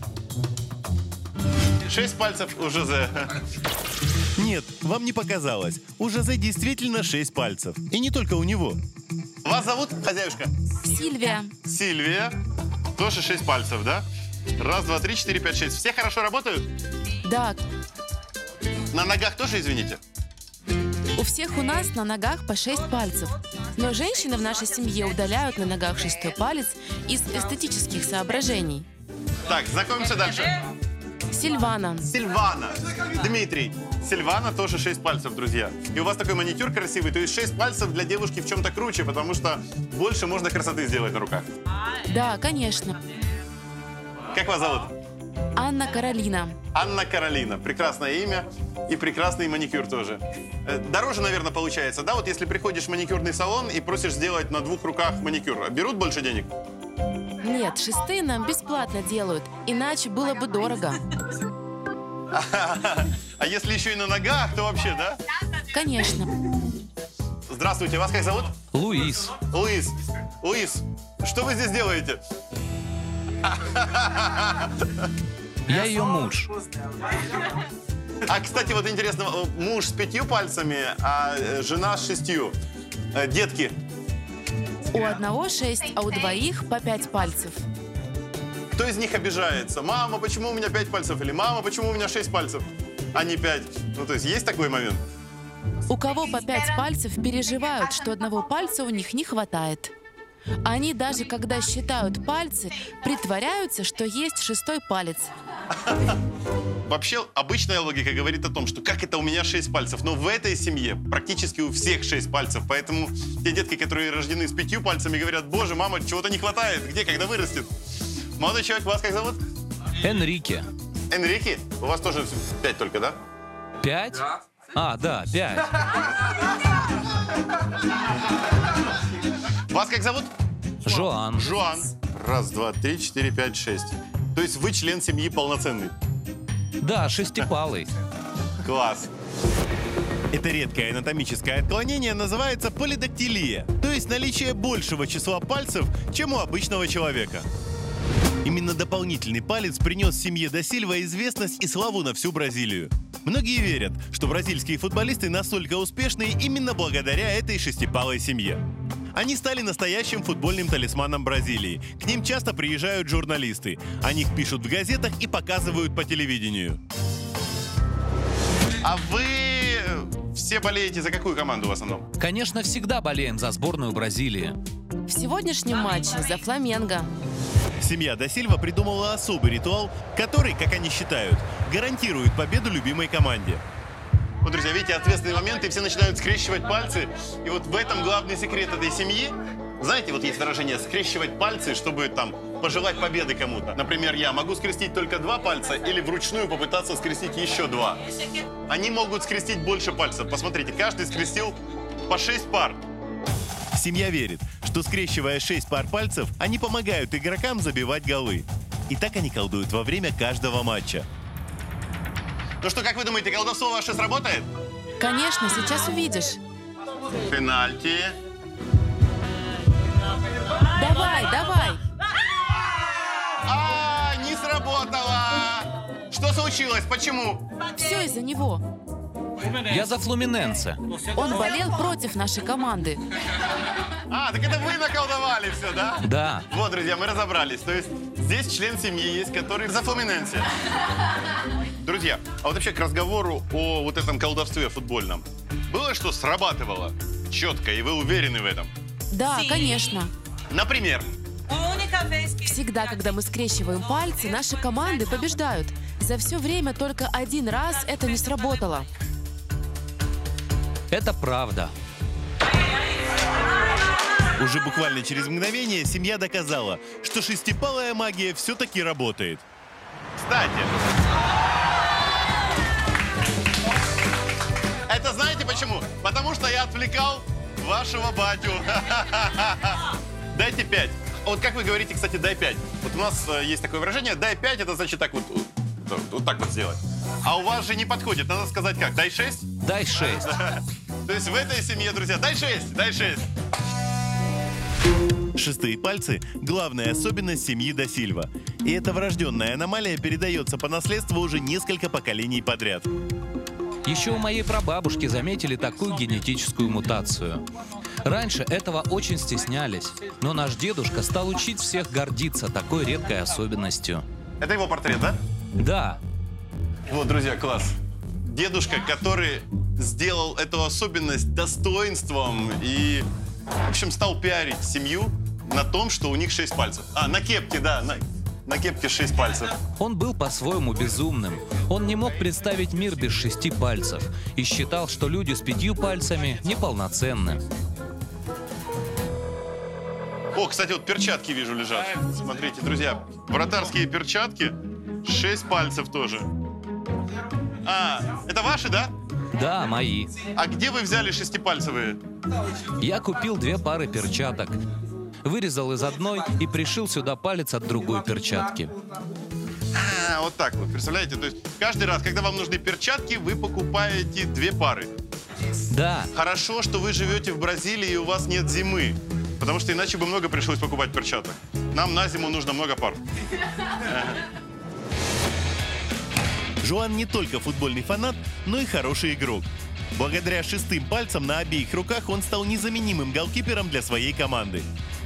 Шесть пальцев у Жозе. Нет, вам не показалось. У Жозе действительно шесть пальцев. И не только у него. Вас зовут, хозяюшка? Сильвия. Сильвия. Тоже шесть пальцев, да? Раз, два, три, четыре, пять, шесть. Все хорошо работают? Да, На ногах тоже, извините? у всех у нас на ногах по шесть пальцев. Но женщины в нашей семье удаляют на ногах шестой палец из эстетических соображений. Так, знакомимся дальше. Сильвана. Сильвана. Дмитрий. Сильвана тоже шесть пальцев, друзья. И у вас такой маникюр красивый, то есть шесть пальцев для девушки в чем-то круче, потому что больше можно красоты сделать на руках. Да, конечно. Как вас зовут? Анна Каролина. Анна Каролина. Прекрасное имя и прекрасный маникюр тоже. Э, Дороже, наверное, получается, да? Вот если приходишь в маникюрный салон и просишь сделать на двух руках маникюр, берут больше денег? Нет, шестые нам бесплатно делают, иначе было бы дорого. А если еще и на ногах, то вообще, да? Конечно. Здравствуйте, вас как зовут? Луис. Луис. Луис, что вы здесь делаете? Я ее муж. А, кстати, вот интересно, муж с пятью пальцами, а жена с шестью. Детки. У одного шесть, а у двоих по пять пальцев. Кто из них обижается? Мама, почему у меня пять пальцев? Или мама, почему у меня шесть пальцев, а не пять? Ну, то есть есть такой момент? У кого по пять пальцев, переживают, что одного пальца у них не хватает. Они даже когда считают пальцы, притворяются, что есть шестой палец. Вообще, обычная логика говорит о том, что как это у меня шесть пальцев, но в этой семье практически у всех шесть пальцев, поэтому те детки, которые рождены с пятью пальцами, говорят: боже, мама, чего-то не хватает, где, когда вырастет? Молодой человек, вас как зовут? Энрике. Энрике? У вас тоже пять только, да? Пять? А, да, пять. Вас как зовут? Жоан. Жоан. Раз, два, три, четыре, пять, шесть. То есть вы член семьи полноценный? Да, шестипалый. Класс. Это редкое анатомическое отклонение называется полидактилия, то есть наличие большего числа пальцев, чем у обычного человека. Именно дополнительный палец принес семье да Сильва известность и славу на всю Бразилию. Многие верят, что бразильские футболисты настолько успешны именно благодаря этой шестипалой семье. Они стали настоящим футбольным талисманом Бразилии. К ним часто приезжают журналисты. О них пишут в газетах и показывают по телевидению. А вы все болеете за какую команду в основном? Конечно, всегда болеем за сборную Бразилии. В сегодняшнем матче за Фламенго. Семья да Сильва придумала особый ритуал, который, как они считают, гарантирует победу любимой команде. Вот, друзья, видите, ответственный момент, и все начинают скрещивать пальцы. И вот в этом главный секрет этой семьи. Знаете, вот есть выражение «скрещивать пальцы», чтобы там пожелать победы кому-то. Например, я могу скрестить только два пальца или вручную попытаться скрестить еще два. Они могут скрестить больше пальцев. Посмотрите, каждый скрестил по шесть пар. Семья верит, что скрещивая шесть пар пальцев, они помогают игрокам забивать голы. И так они колдуют во время каждого матча. Ну что, как вы думаете, колдовство ваше сработает? Конечно, сейчас увидишь. Пенальти. Давай, давай. А, не сработало. Что случилось? Почему? Все из-за него. Я за Флуминенсе. Он болел против нашей команды. А, так это вы наколдовали все, да? Да. Вот, друзья, мы разобрались. То есть здесь член семьи есть, который за Флуминенсе. Друзья, а вот вообще к разговору о вот этом колдовстве футбольном. Было, что срабатывало четко, и вы уверены в этом? Да, конечно. Например? Всегда, когда мы скрещиваем пальцы, наши команды побеждают. За все время только один раз это не сработало. Это правда. Уже буквально через мгновение семья доказала, что шестипалая магия все-таки работает. Кстати, это знаете почему? Потому что я отвлекал вашего батю. Дайте пять. Вот как вы говорите, кстати, дай пять. Вот у нас э, есть такое выражение, дай пять, это значит так вот, вот, вот так вот сделать. А у вас же не подходит, надо сказать как, дай шесть? Дай шесть. То есть в этой семье, друзья, дай шесть, дай шесть. Шестые пальцы – главная особенность семьи да Сильва. И эта врожденная аномалия передается по наследству уже несколько поколений подряд. Еще у моей прабабушки заметили такую генетическую мутацию. Раньше этого очень стеснялись, но наш дедушка стал учить всех гордиться такой редкой особенностью. Это его портрет, да? Да. Вот, друзья, класс. Дедушка, который сделал эту особенность достоинством и, в общем, стал пиарить семью на том, что у них шесть пальцев. А, на кепке, да, на, на кепке шесть пальцев. Он был по-своему безумным. Он не мог представить мир без шести пальцев и считал, что люди с пятью пальцами неполноценны. О, кстати, вот перчатки вижу лежат. Смотрите, друзья, вратарские перчатки, шесть пальцев тоже. А, это ваши, да? Да, мои. А где вы взяли шестипальцевые? Я купил две пары перчаток. вырезал из одной и пришил сюда палец от другой перчатки. А, вот так вот, представляете? То есть каждый раз, когда вам нужны перчатки, вы покупаете две пары. Да, Хорошо, что вы живете в Бразилии и у вас нет зимы, потому что иначе бы много пришлось покупать перчаток. Нам на зиму нужно много пар. Жоан не только футбольный фанат, но и хороший игрок. Благодаря шестым пальцам на обеих руках он стал незаменимым голкипером для своей команды.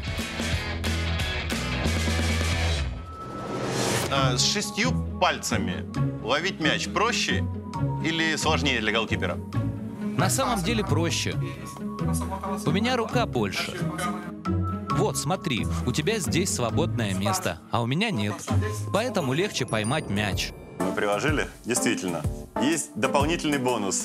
А, с шестью пальцами ловить мяч проще или сложнее для голкипера? на самом деле проще. У меня рука больше. Вот, смотри, у тебя здесь свободное место, а у меня нет. Поэтому легче поймать мяч. Мы приложили? Действительно. Есть дополнительный бонус.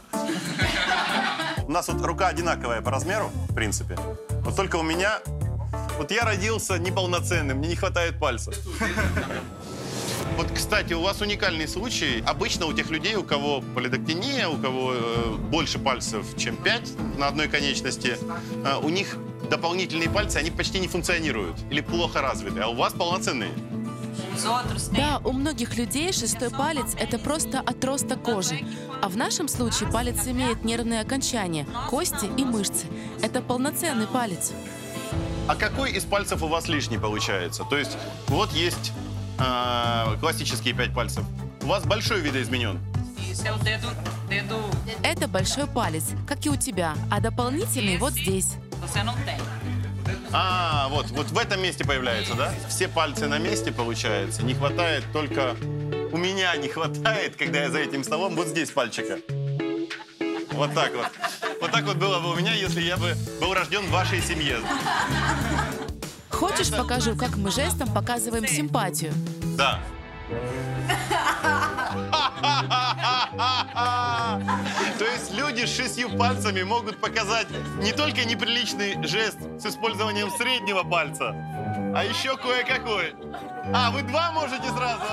У нас вот рука одинаковая по размеру, в принципе. Вот только у меня... Вот я родился неполноценным, мне не хватает пальцев. Вот, кстати, у вас уникальный случай. Обычно у тех людей, у кого полидактиния, у кого э, больше пальцев, чем пять на одной конечности, э, у них дополнительные пальцы, они почти не функционируют или плохо развиты, а у вас полноценные. Да, у многих людей шестой палец — это просто отросток кожи. А в нашем случае палец имеет нервные окончания, кости и мышцы. Это полноценный палец. А какой из пальцев у вас лишний получается? То есть вот есть э, классические пять пальцев. У вас большой видоизменен. Это большой палец, как и у тебя, а дополнительный вот здесь. А, вот, вот в этом месте появляется, да? Все пальцы на месте, получается. Не хватает только... У меня не хватает, когда я за этим столом, вот здесь пальчика. Вот так вот. Вот так вот было бы у меня, если я бы был рожден в вашей семье. Хочешь, покажу, как мы жестом показываем симпатию? Да. То есть люди с шестью пальцами могут показать не только неприличный жест с использованием среднего пальца, а еще кое-какой. А, вы два можете сразу?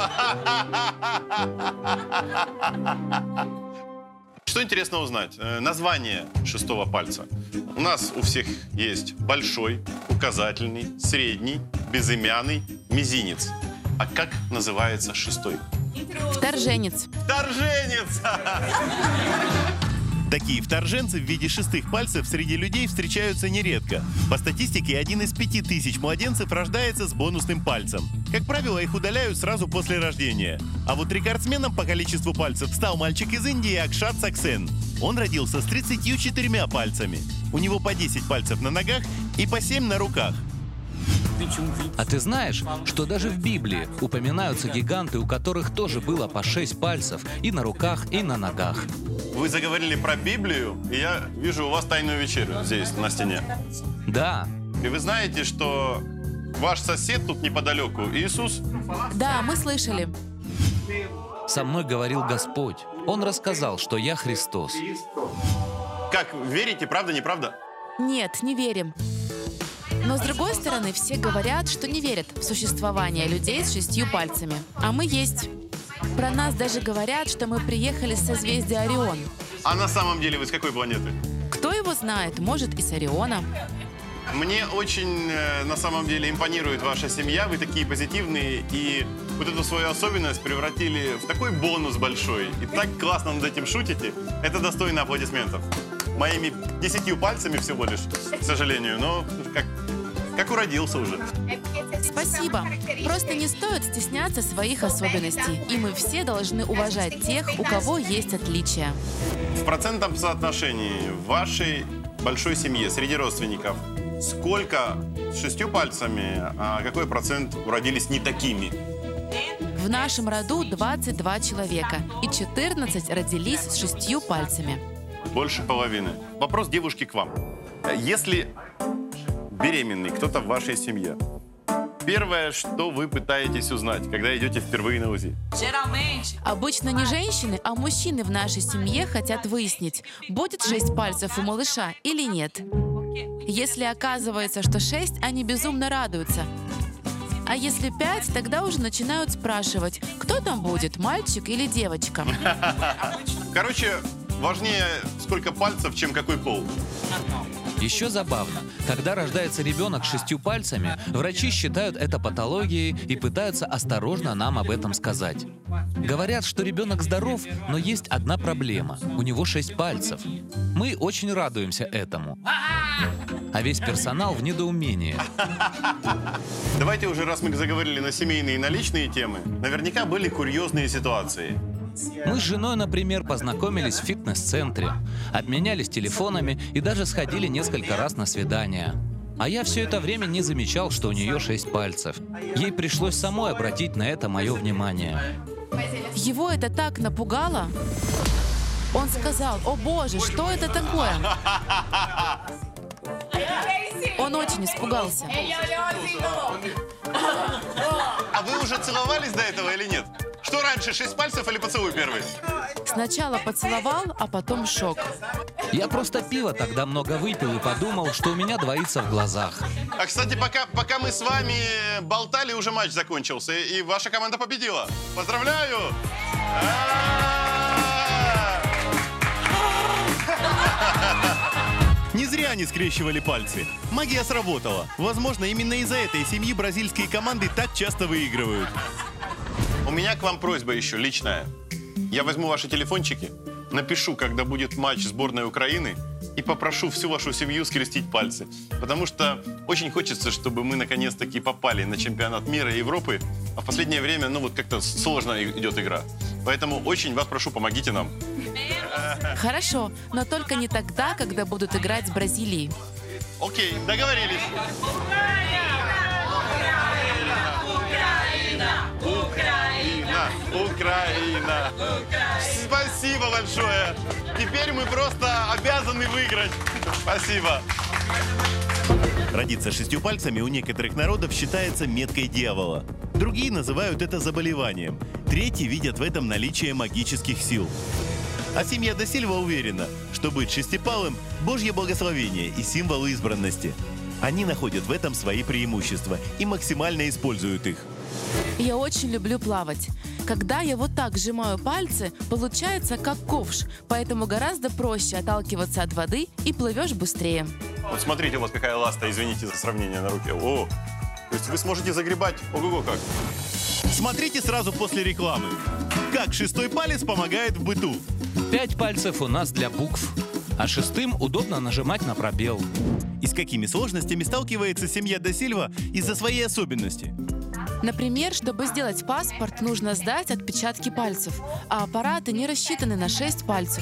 Что интересно узнать? Э, Название шестого пальца. У нас у всех есть большой, указательный, средний, безымянный, мизинец. А как называется шестой? Вторженец. Вторженец! Такие вторженцы в виде шестых пальцев среди людей встречаются нередко. По статистике, один из пяти тысяч младенцев рождается с бонусным пальцем. Как правило, их удаляют сразу после рождения. А вот рекордсменом по количеству пальцев стал мальчик из Индии Акшат Саксен. Он родился с тридцатью четырьмя пальцами. У него по десять пальцев на ногах и по семь на руках. А ты знаешь, что даже в Библии упоминаются гиганты, у которых тоже было по шесть пальцев и на руках, и на ногах? Вы заговорили про Библию, и я вижу у вас тайную вечерю здесь, на стене. Да. И вы знаете, что ваш сосед тут неподалеку, Иисус? Да, мы слышали. Со мной говорил Господь. Он рассказал, что я Христос. Как, верите, правда, неправда? Нет, не верим. Но с другой стороны, все говорят, что не верят в существование людей с шестью пальцами. А мы есть. Про нас даже говорят, что мы приехали с созвездия Орион. А на самом деле вы с какой планеты? Кто его знает, может и с Ориона. Мне очень, э, на самом деле, импонирует ваша семья. Вы такие позитивные, и вот эту свою особенность превратили в такой бонус большой. И так классно над этим шутите. Это достойно аплодисментов. Моими десятью пальцами всего лишь, к сожалению, но как, как уродился уже. Спасибо. Просто не стоит стесняться своих особенностей. И мы все должны уважать тех, у кого есть отличия. В процентном соотношении в вашей большой семье среди родственников сколько с шестью пальцами, а какой процент уродились не такими? В нашем роду двадцать два человека, и четырнадцать родились с шестью пальцами. Больше половины. Вопрос девушки к вам. Если беременный кто-то в вашей семье, первое, что вы пытаетесь узнать, когда идете впервые на УЗИ? Обычно не женщины, а мужчины в нашей семье хотят выяснить, будет шесть пальцев у малыша или нет. Если оказывается, что шесть, они безумно радуются. А если пять, тогда уже начинают спрашивать, кто там будет, мальчик или девочка. Короче, важнее сколько пальцев, чем какой пол. Еще забавно, когда рождается ребенок с шестью пальцами, врачи считают это патологией и пытаются осторожно нам об этом сказать. Говорят, что ребенок здоров, но есть одна проблема. У него шесть пальцев. Мы очень радуемся этому. А весь персонал в недоумении. Давайте уже, раз мы заговорили на семейные и на личные темы, наверняка были курьезные ситуации. Мы с женой, например, познакомились в фитнес-центре, обменялись телефонами и даже сходили несколько раз на свидания. А я все это время не замечал, что у нее шесть пальцев. Ей пришлось самой обратить на это мое внимание. Его это так напугало. Он сказал: «О боже, что это такое?» Он очень испугался. А вы уже целовались до этого или нет? Что раньше, шесть пальцев или поцелуй первый? Сначала поцеловал, а потом шок. Я просто пиво тогда много выпил и подумал, что у меня двоится в глазах. А, кстати, пока, пока мы с вами болтали, уже матч закончился, и ваша команда победила. Поздравляю! Не зря они скрещивали пальцы. Магия сработала. Возможно, именно из-за этой семьи бразильские команды так часто выигрывают. У меня к вам просьба еще личная. Я возьму ваши телефончики, напишу, когда будет матч сборной Украины, и попрошу всю вашу семью скрестить пальцы. Потому что очень хочется, чтобы мы наконец-таки попали на чемпионат мира и Европы. А в последнее время, ну вот как-то сложно идет игра. Поэтому очень вас прошу, помогите нам. Хорошо, но только не тогда, когда будут играть с Бразилией. Окей, договорились. Украина! Украина! Спасибо большое! Теперь мы просто обязаны выиграть. Спасибо. Родиться шестью пальцами у некоторых народов считается меткой дьявола. Другие называют это заболеванием. Третьи видят в этом наличие магических сил. А семья да Сильва уверена, что быть шестипалым – Божье благословение и символ избранности. Они находят в этом свои преимущества и максимально используют их. Я очень люблю плавать. Когда я вот так сжимаю пальцы, получается как ковш, поэтому гораздо проще отталкиваться от воды и плывешь быстрее. Вот смотрите, у вас какая ласта, извините за сравнение на руке. О, то есть вы сможете загребать ого-го как. Смотрите сразу после рекламы. Как шестой палец помогает в быту. Пять пальцев у нас для букв, а шестым удобно нажимать на пробел. И с какими сложностями сталкивается семья да Сильва из-за своей особенности? Например, чтобы сделать паспорт, нужно сдать отпечатки пальцев, а аппараты не рассчитаны на шесть пальцев.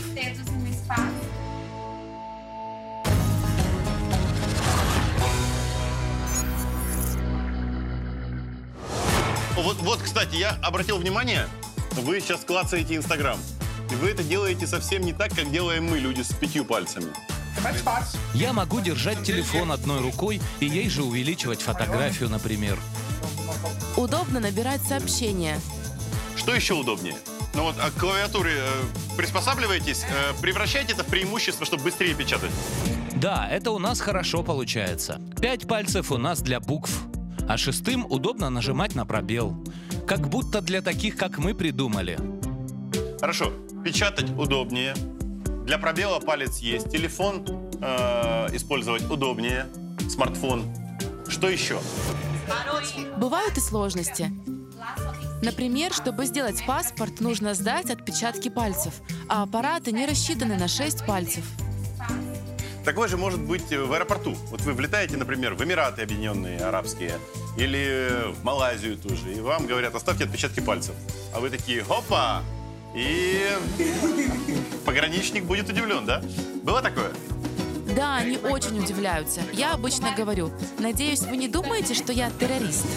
Вот, вот, кстати, я обратил внимание, вы сейчас клацаете Инстаграм. И вы это делаете совсем не так, как делаем мы, люди с пятью пальцами. Я могу держать телефон одной рукой и ей же увеличивать фотографию, например. Удобно набирать сообщения. Что еще удобнее? Ну вот, а к клавиатуре э, приспосабливаетесь, э, превращайте это в преимущество, чтобы быстрее печатать. Да, это у нас хорошо получается. Пять пальцев у нас для букв, а шестым удобно нажимать на пробел. Как будто для таких, как мы, придумали. Хорошо, печатать удобнее. Для пробела палец есть. Телефон э, использовать удобнее. Смартфон. Что еще? Бывают и сложности. Например, чтобы сделать паспорт, нужно сдать отпечатки пальцев, а аппараты не рассчитаны на шесть пальцев. Такое же может быть в аэропорту. Вот вы влетаете, например, в Эмираты Объединенные Арабские или в Малайзию тоже, и вам говорят: оставьте отпечатки пальцев. А вы такие: хопа! И пограничник будет удивлен, да? Было такое? Да, они очень удивляются. Я обычно говорю: надеюсь, вы не думаете, что я террорист?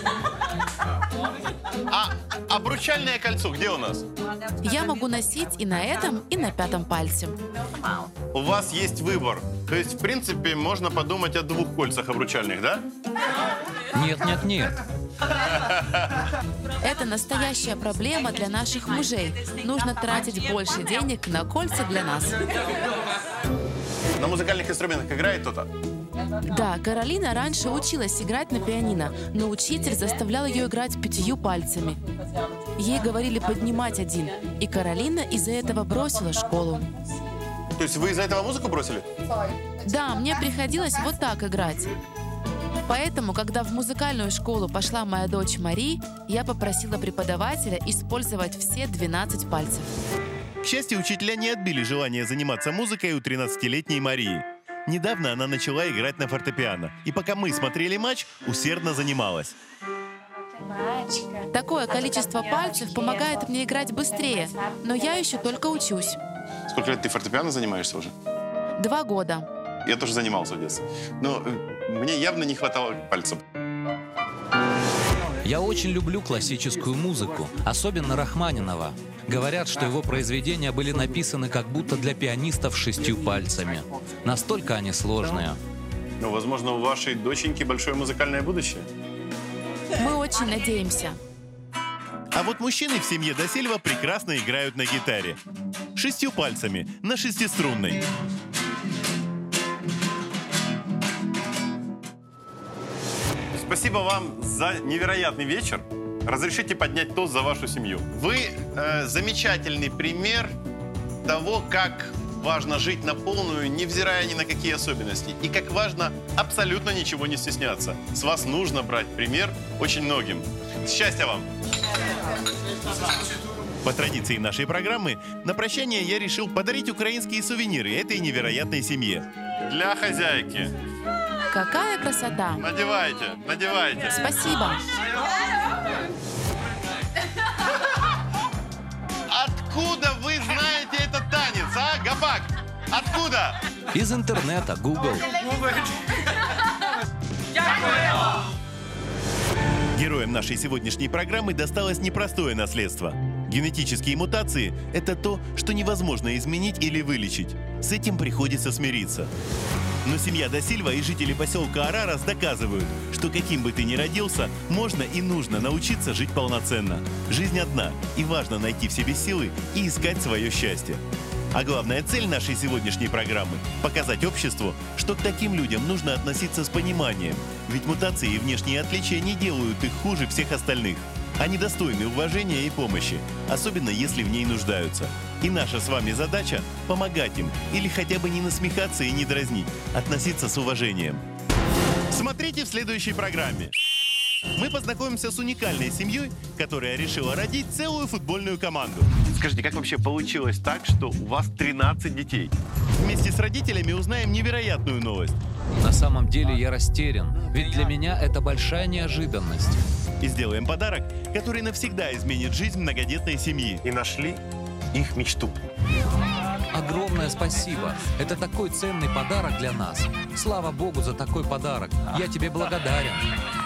А обручальное кольцо где у нас? Я могу носить и на этом, и на пятом пальце. У вас есть выбор. То есть, в принципе, можно подумать о двух кольцах обручальных, да? Нет, нет, нет. Это настоящая проблема для наших мужей. Нужно тратить больше денег на кольца для нас. На музыкальных инструментах играет кто-то? Да, Каролина раньше училась играть на пианино, но учитель заставлял ее играть пятью пальцами. Ей говорили поднимать один, и Каролина из-за этого бросила школу. То есть вы из-за этого музыку бросили? Да, мне приходилось вот так играть. Поэтому, когда в музыкальную школу пошла моя дочь Мари, я попросила преподавателя использовать все двенадцать пальцев. К счастью, учителя не отбили желание заниматься музыкой у тринадцатилетней Марии. Недавно она начала играть на фортепиано, и пока мы смотрели матч, усердно занималась. Такое количество пальцев помогает мне играть быстрее, но я еще только учусь. Сколько лет ты фортепиано занимаешься уже? Два года. Я тоже занимался в детстве. Но э, мне явно не хватало пальцев. Я очень люблю классическую музыку, особенно Рахманинова. Говорят, что его произведения были написаны как будто для пианистов с шестью пальцами. Настолько они сложные. Ну, возможно, у вашей доченьки большое музыкальное будущее. Мы очень надеемся. А вот мужчины в семье да Сильва прекрасно играют на гитаре. Шестью пальцами, на шестиструнной. Спасибо вам за невероятный вечер. Разрешите поднять тост за вашу семью. Вы э, замечательный пример того, как важно жить на полную, невзирая ни на какие особенности. И как важно абсолютно ничего не стесняться. С вас нужно брать пример очень многим. Счастья вам! По традиции нашей программы, на прощание я решил подарить украинские сувениры этой невероятной семье. Для хозяйки. Какая красота! Надевайте, надевайте. Спасибо. Откуда вы знаете этот танец, а, Габак? Откуда? Из интернета, Google. Героям нашей сегодняшней программы досталось непростое наследство. Генетические мутации – это то, что невозможно изменить или вылечить. С этим приходится смириться. Но семья да Сильва и жители поселка Арарас доказывают, что каким бы ты ни родился, можно и нужно научиться жить полноценно. Жизнь одна, и важно найти в себе силы и искать свое счастье. А главная цель нашей сегодняшней программы – показать обществу, что к таким людям нужно относиться с пониманием, ведь мутации и внешние отличия не делают их хуже всех остальных. Они достойны уважения и помощи, особенно если в ней нуждаются. И наша с вами задача – помогать им, или хотя бы не насмехаться и не дразнить, относиться с уважением. Смотрите в следующей программе. Мы познакомимся с уникальной семьей, которая решила родить целую футбольную команду. Скажите, как вообще получилось так, что у вас тринадцать детей? Вместе с родителями узнаем невероятную новость. На самом деле я растерян, ведь для меня это большая неожиданность. И сделаем подарок, который навсегда изменит жизнь многодетной семьи. И нашли их мечту. Огромное спасибо. Это такой ценный подарок для нас. Слава Богу за такой подарок. Я тебе благодарен.